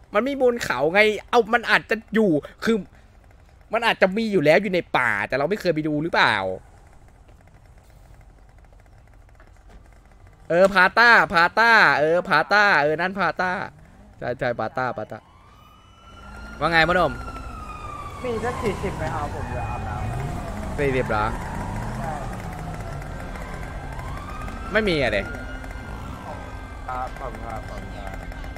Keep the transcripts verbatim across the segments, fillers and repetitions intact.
มันไม่บนเขาไงเอามันอาจจะอยู่คือมันอาจจะมีอยู่แล้วอยู่ในป่าแต่เราไม่เคยไปดูหรือเปล่าเออพาต้าพาต้าเออพาต้าเออนั่นพาต้าใช่ใช่พาต้าพาต้าว่าไงมะนมมีสักสี่สิบไหมครับผมจะอาบน้ำสี่สิบเหรอไม่มีอะเด็กครับผมครับผมครับ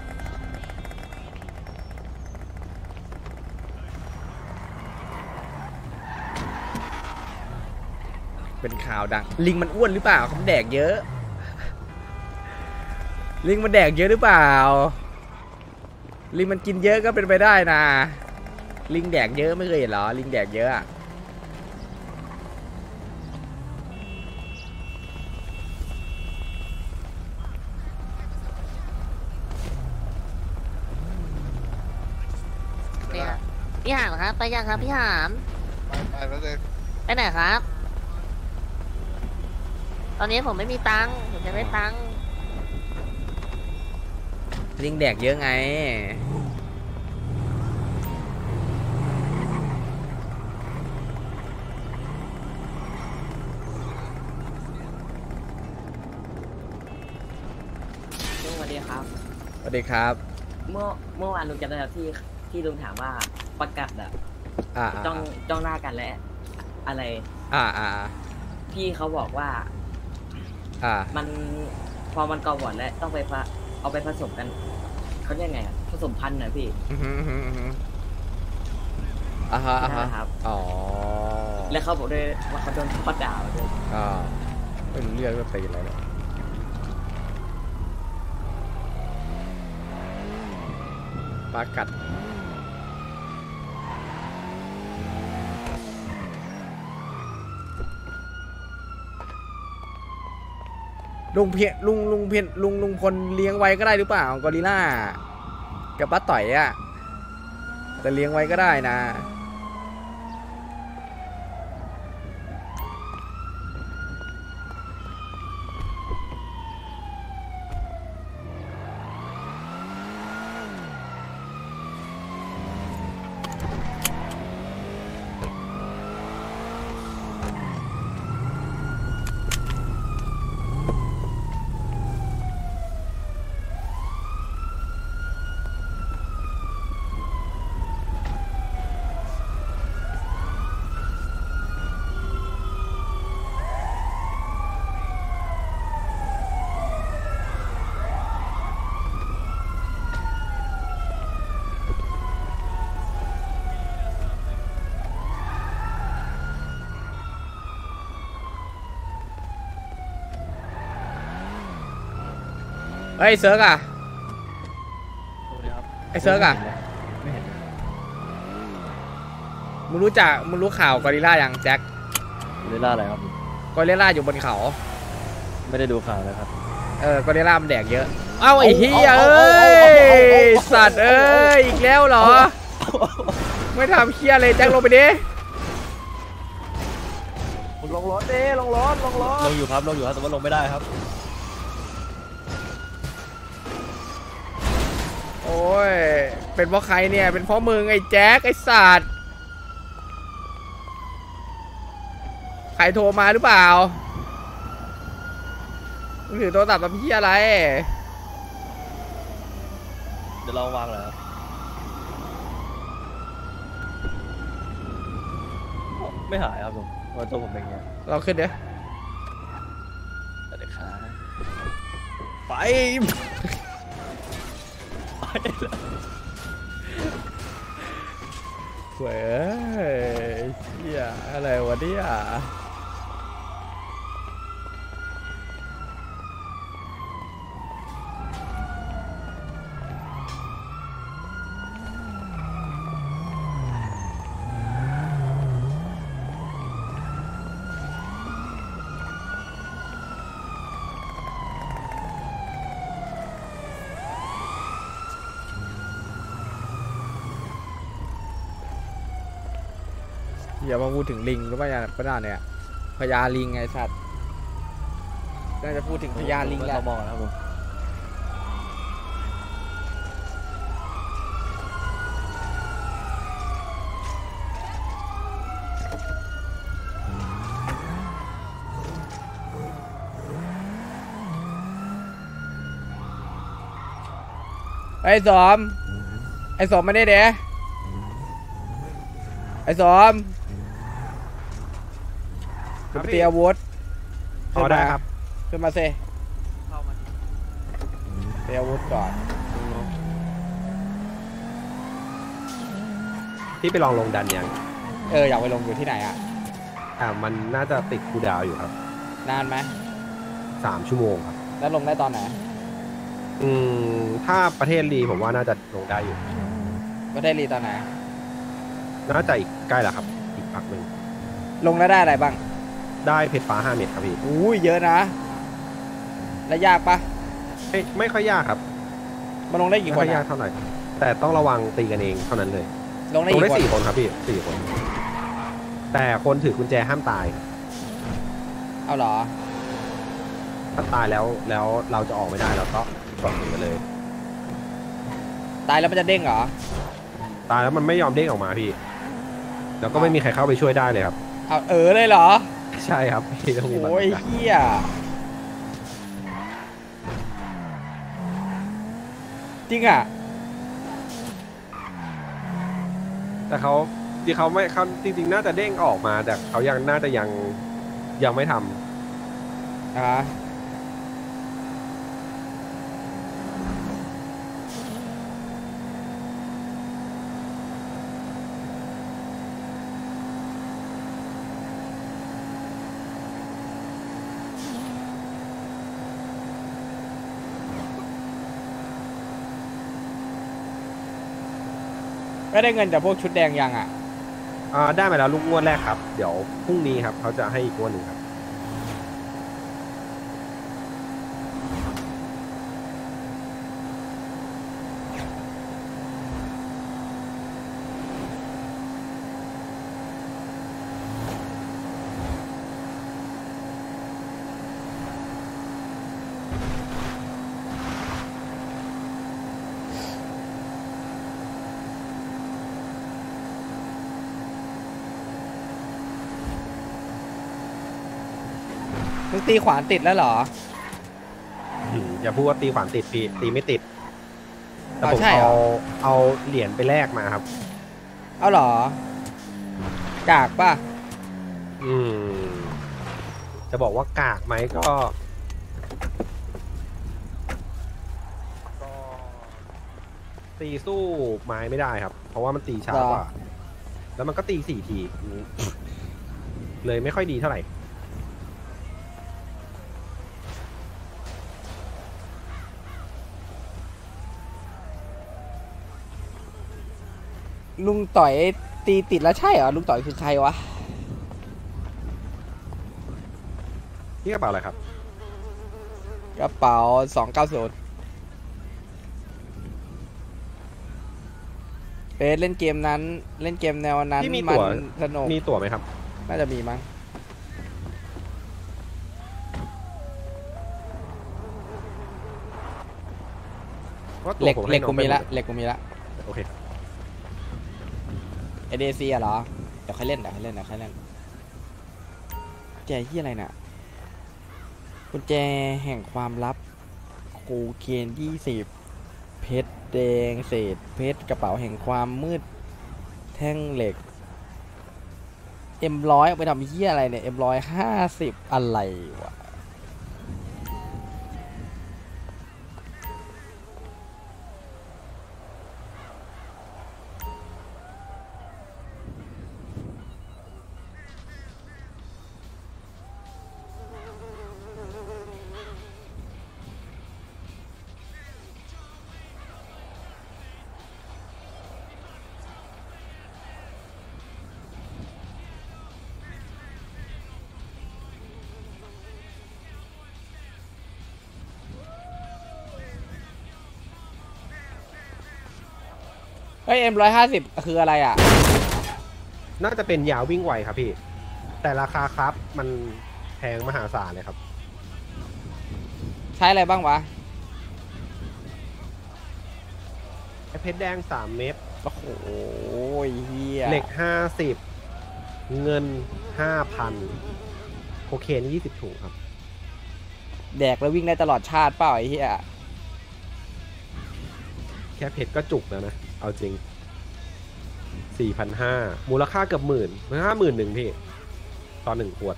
เป็นข่าวดังลิงมันอ้วนหรือเปล่าเขาแดกเยอะลิงมันแดกเยอะหรือเปล่าลิงมันกินเยอะก็เป็นไปได้นะลิงแดกเยอะไม่เคยเห็นเหรอลิงแดกเยอะเนี่ยพี่หามครับไปยังครับพี่หามไปไปแล้วเลยไปไหนครับตอนนี้ผมไม่มีตังค์ผมจะได้ตังค์ลิงแดกเยอะไงลุงสวัสดีครับสวัสดีครับเมื่อเมื่อวานลุงจำได้ครับที่ที่ลุงถามว่าประกาศอะจ้องจ้องหน้ากันและอะไรอ่าอ่าพี่เขาบอกว่าอ่ามันพอมันกอบอดแล้วต้องไปเอาไปผสมกันเขาเรียกไงผสมพันธุ์นะพี่อ่าฮะอ่าฮะครับอ๋อแล้วเขาบอกด้วยว่าเขาโดนพัดดาวด้วยอ่าไม่รู้เรื่องว่าตีอะไรเลยปลากัดลุงเพียลุงลุงเพียลุงลุงพลเลี้ยงไว้ก็ได้หรือเปล่ากอริลล่ากับป้าต่อยอ่ะแต่เลี้ยงไว้ก็ได้นะไอ้เซิร์กอ่ะไอ้เซิร์กอ่ะมึงรู้จักมึงรู้ข่าวกอริลล่ายังแจ็คกอริลล่าอะไรครับกอริลล่าอยู่บนเขาไม่ได้ดูข่าวเลยครับเออกอริลล่ามันแดกเยอะเอ้าไอ้เหี้ยเอ้ยสัตว์เอ้ยอีกแล้วเหรอไม่ทำเหี้ยเลยแจ็คลงไปดิลงรถดิลงรถลงรถลงอยู่ครับลงอยู่ครับแต่ว่าลงไม่ได้ครับโอ้ยเป็นเพราะใครเนี่ยเป็นเพราะมึงไอ้แจ็คไอ้สัตว์ใครโทรมาหรือเปล่ามึงถือโทรศัพท์ทำเหี้ยอะไรเดี๋ยวลองวางเลยครับไม่หายครับลุงว่าตัวผมเป็นไงเราขึ้นเดี๋ยวสวัสดีครับไปเว้ยเหี้ยอะไรวะเนี่ยอย่ามาพูดถึงลิงหรือว่าอย่างก็ได้เนี่ยพญาลิงไงสัตว์น่าจะพูดถึงพญาลิงแหละมองนะครับผมไอ้สอมไอ้สอมมาได้เด้ไอ้สอมขึ้นมาตีอาวุธขึ้นมาครับขึ้นมาเซตีอาวุธก่อนที่ไปลองลงดันยังเอออยากไปลงอยู่ที่ไหนอ่ะอ่ามันน่าจะติดคูลดาวน์อยู่ครับนานไหมสามชั่วโมงครับแล้วลงได้ตอนไหนอืมถ้าประเทศลีผมว่าน่าจะลงได้อยู่ประเทศลีตอนไหนน่าจะอีกใกล้แล้วครับอีกพักหนึ่งลงแล้วได้อะไรบ้างได้เพชรฟ้าห้าเม็ดครับพี่อุ้ยเยอะนะแล้วยากปะไม่ไม่ค่อยยากครับมาลงได้กี่คนไม่ยากเท่าไหร่แต่ต้องระวังตีกันเองเท่านั้นเลยลงได้กี่คนสี่คนครับพี่สี่คนแต่คนถือกุญแจห้ามตายเอาเหรอถ้าตายแล้วแล้วเราจะออกไม่ได้เราก็ปล่อยไปเลยตายแล้วมันจะเด้งเหรอตายแล้วมันไม่ยอมเด้งออกมาพี่แล้วก็ไม่มีใครเข้าไปช่วยได้เลยครับเอาเออเลยเหรอใช่ครับพี่ต้องมีบัตรโอ้ยเฮียจริงอ่ะแต่เขาที่เขาไม่เขาจริงๆน่าจะเด้งออกมาแต่เขายังน่าจะยังยังไม่ทำอ่าไม่ได้เงินจากพวกชุดแดงยังอ่ะอ่าได้มาแล้วลูกงวดแรกครับเดี๋ยวพรุ่งนี้ครับเขาจะให้อีกงวดหนึ่งครับมึงตีขวานติดแล้วเหรออย่าพูดว่าตีขวานติดพี่ตีไม่ติดแต่ผมเอาเอาเหรียญไปแลกมาครับเอาเหรอกากป่ะอืมจะบอกว่ากากไหมก็ก็ตีสู้ไม้ไม่ได้ครับเพราะว่ามันตีช้ากว่าแล้วมันก็ตีสี่ทีเลยไม่ค่อยดีเท่าไหร่ลุงต่อยตีติดแล้วใช่เหรอลุงต่อยคือใครวะนี่กระเป๋าอะไรครับกระเป๋าสองเก้าศูนย์เอ๊ะเล่นเกมนั้นเล่นเกมแนวนั้นมันสนุกมีตั๋วไหมครับน่าจะมีมั้งเหล็กเหล็กกูมีละเหล็กกูมีละโอเคเอเดซีอะเหรอเดี๋ยวค่อยเล่นเดี๋ยวค่อยเล่นเดี๋ยวค่อยเล่นแจที่อะไรน่ะกุญแจแห่งความลับโคเคนยี่สิบเพชรแดงเศษเพชรกระเป๋าแห่งความมืดแท่งเหล็กเอ็มร้อยเอาไปทำเหี้ยอะไรเนี่ยเอ็มร้อยห้าสิบอะไรวะเฮ้ยเอ็มร้อยห้าสิบคืออะไรอ่ะน่าจะเป็นยาวิ่งไวครับพี่แต่ราคาครับมันแพงมหาศาลเลยครับใช้อะไรบ้างวะเพชรแดงสามเม็ดโอ้โหเฮียเหล็กห้าสิบเงินห้าพันโคเคนยี่สิบถุงครับแดกแล้ววิ่งได้ตลอดชาติเปล่าไอ้เฮียแค่เพชรก็จุกแล้วนะเอาจริงสี่พันห้ามูลค่าเกือบหมื่นมูลค่าหมื่นหนึ่งพี่ตอนหนึ่งขวด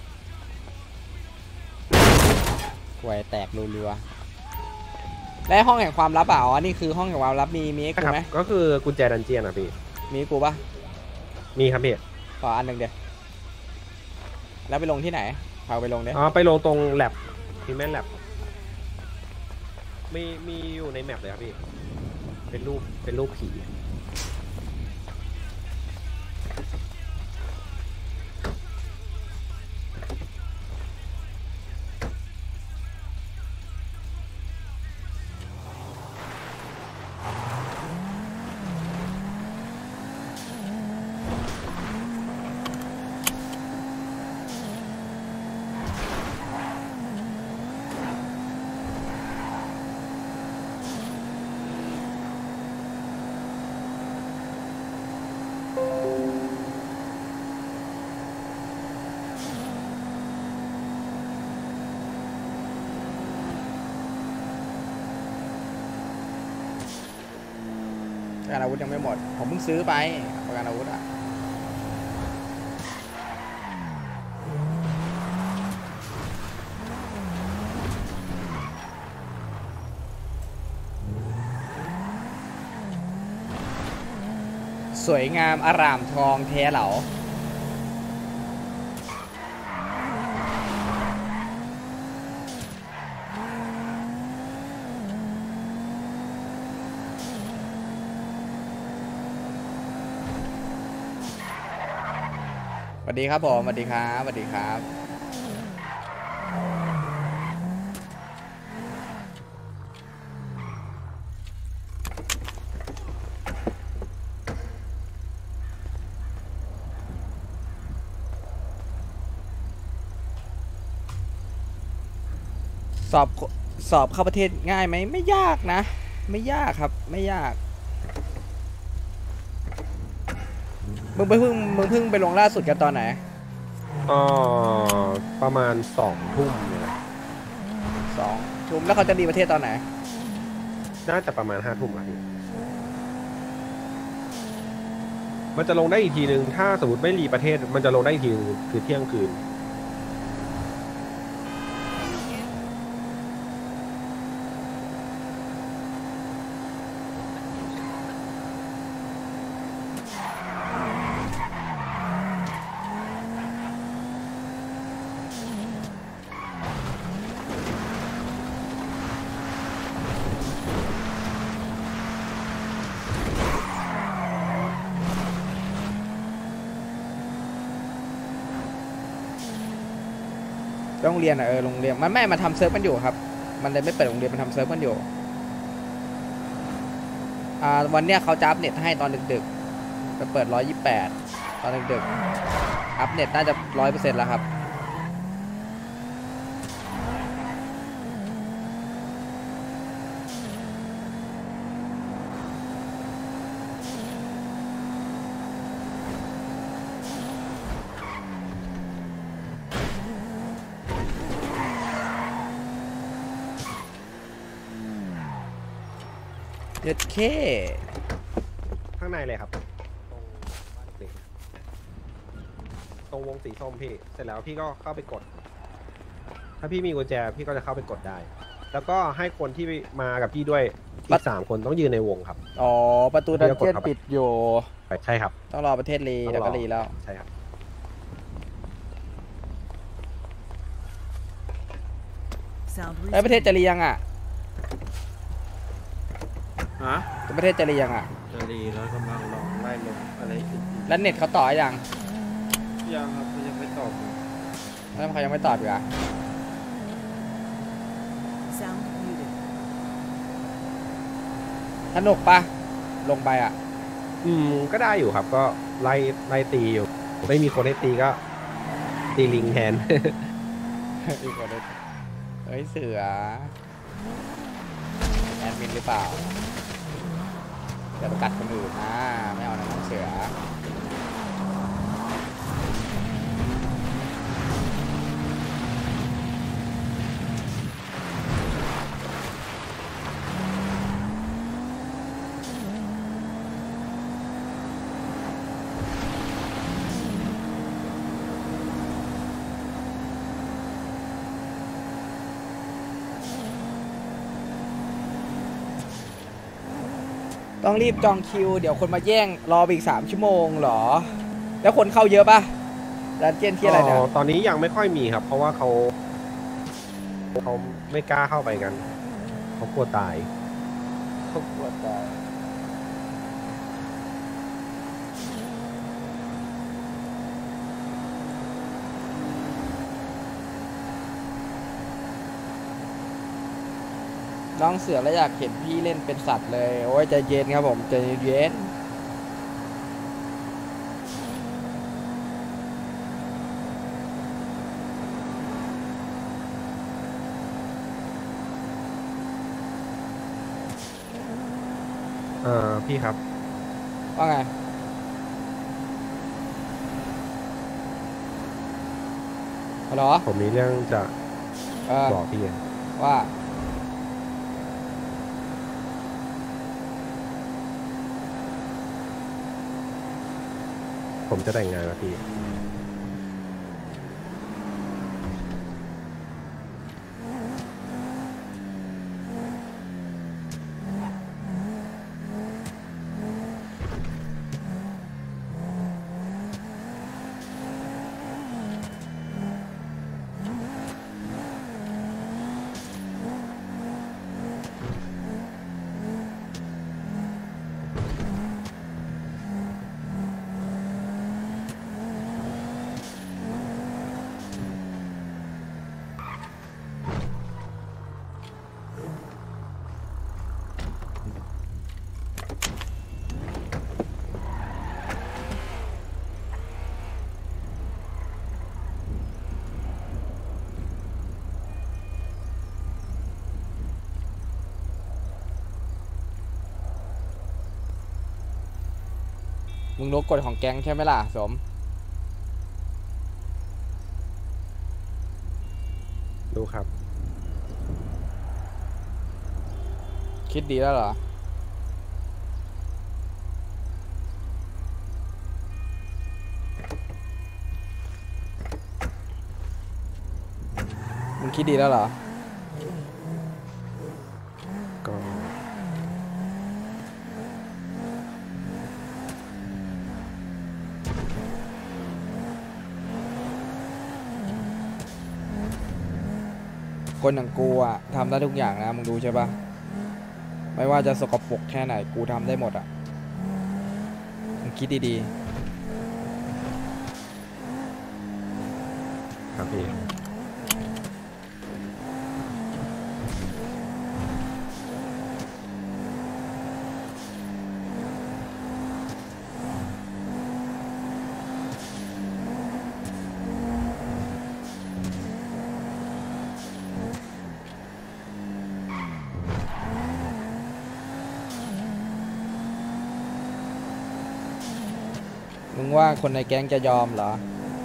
หวยแตกรัวๆและห้องแห่งความลับอ่ะอ๋อนี่คือห้องแห่งความลับมีมีให้กูไหมก็คือกุญแจดันเจียนอะพี่มีให้กูปะมีครับพี่ขออันหนึ่งเดียวแล้วไปลงที่ไหนพาไปลงเดี๋ยวอ๋อไปลงตรงแลบพิมพ์แมนแลบมีมีอยู่ในแมปเลยครับพี่เป็นรูปเป็นรูปผีประกันอาวุธยังไม่หมดผมเพิ่งซื้อไปประกันอาวุธอ่ะสวยงามอร่ามทองแท้เหลาสวัสดีครับผมสวัสดีครับสวัสดีครับสอบสอบเข้าประเทศง่ายไหมไม่ยากนะไม่ยากครับไม่ยากมึงไปเพิ่งมึงเพิ่งไปลงล่าสุดกันตอนไหนอ๋อประมาณสองทุ่มเนี่ยแหละสองทุ่มแล้วเขาจะดีประเทศตอนไหนน่าจะประมาณห้าทุ่มอะพี่มันจะลงได้อีกทีนึงถ้าสมมติไม่รีประเทศมันจะลงได้อีกทีนึงคือเที่ยงคืนโรงเรียนอ่ะเออโรงเรียนมันไม่มาทำเซิร์ฟมันอยู่ครับมันเลยไม่เปิดโรงเรียนมันทำเซิร์ฟมันอยู่อ่าวันเนี้ยเขาจะอัพเน็ตให้ตอนดึกๆไปเปิดร้อยยี่สิบแปดตอนดึกๆอัพเน็ตน่าจะร้อยเปอร์เซ็นต์แล้วครับเด็ดเคข้างในเลยครับตรงวงสีส้มพี่เสร็จแล้วพี่ก็เข้าไปกดถ้าพี่มีกุญแจพี่ก็จะเข้าไปกดได้แล้วก็ให้คนที่มากับพี่ด้วยอีกสามคนต้องยืนในวงครับอ๋อประตูดันเจี้ยนปิดอยู่ใช่ครับต้องรอประเทศรีแล้วก็รีแล้วใช่ครับไอ้ประเทศจะรียังอ่ะฮะประเทศจะรียังอ่ะจะรีแล้วกำลังลองไล่ลงอะไรอีกแล้วเน็ตเขาต่อยังยังครับยังไม่ตอบแล้วเขายังไม่ตอบอยู่อ่ะสนุกปะลงไปอ่ะอืมก็ได้อยู่ครับก็ไล่ไล่ตีอยู่ไม่มีคนให้ตีก็ตีลิงแทนตีคนได้เฮ้ยเสือแอดมินหรือเปล่าจะประกัดคนอื่นนะไม่เอานะน้องเสือต้องรีบจองคิวเดี๋ยวคนมาแย่งรอไปอีกสามชั่วโมงเหรอแล้วคนเข้าเยอะปะร้านเจนที่อะไรเนี่ยตอนนี้ยังไม่ค่อยมีครับ เพราะว่าเขาเขาไม่กล้าเข้าไปกันเขากลัวตายเขาปวดใจน้องเสือแล้วอยากเห็นพี่เล่นเป็นสัตว์เลยโอ้ยใจเย็นครับผมใจเย็นเออพี่ครับว่าไงฮัลโหลผมมีเรื่องจะเออบอกพี่ว่าผมจะแต่งงานกับพี่มึงรู้กฎของแก๊งใช่ไหมล่ะสมรู้ครับคิดดีแล้วเหรอมึงคิดดีแล้วเหรอก็คนอย่างกูอ่ะทำได้ทุกอย่างนะมึงดูใช่ปะไม่ว่าจะสกปรกแค่ไหนกูทำได้หมดอ่ะมึงคิดดีๆครับพี่มึงว่าคนในแก๊งจะยอมเหรอ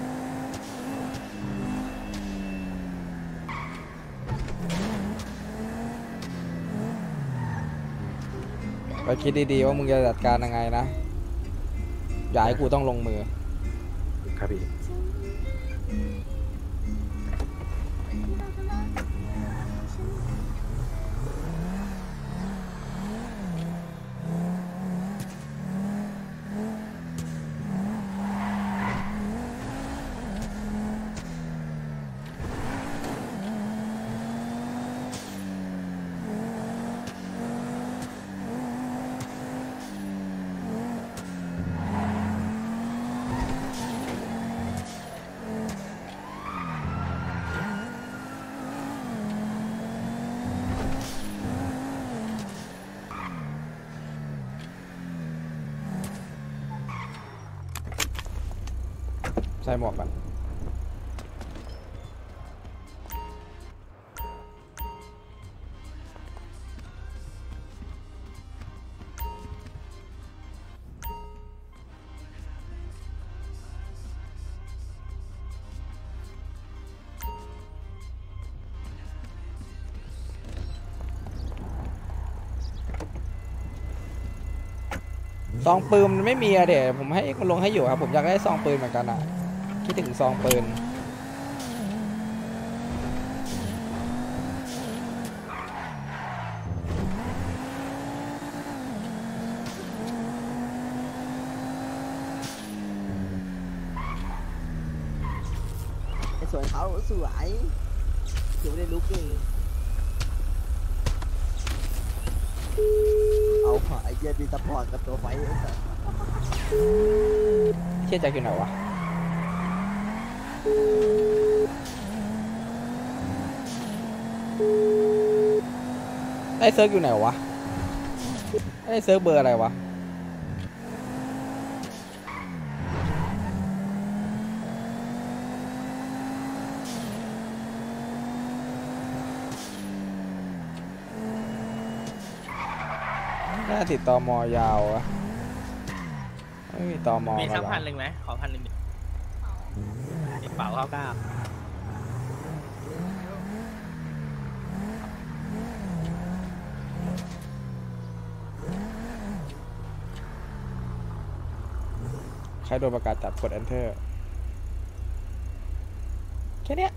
ไปคิดดีๆว่ามึงจะจัดการยังไงนะอย่าให้กูต้องลงมือครับพี่ใส่หมวกก่อนซองปืนมันไม่มีอะเดี๋ยวผมให้มันลงให้อยู่ครับผมอยากได้ซองปืนเหมือนกันอะคิดถึงซองปืนวยเขาสวยเดี๋ยวได้ลุกเองเอาขอไอเดียดีซัพพอร์ตกับตัวไฟไอ้สัสเชี่ยแจ็คอยู่ไหนวะไอ้เซิร์ฟอยู่ไหนวะไอ้เซิร์ฟเบอร์อะไรวะน่าติดต่อมอยาวอะไม่มีต่อมอมีสักเหรอพันหนึ่งไหมขอพันหนึ่งกระเป๋าเข้าเก้าใครโดนประกาศจับกด enter แค่เนี้ย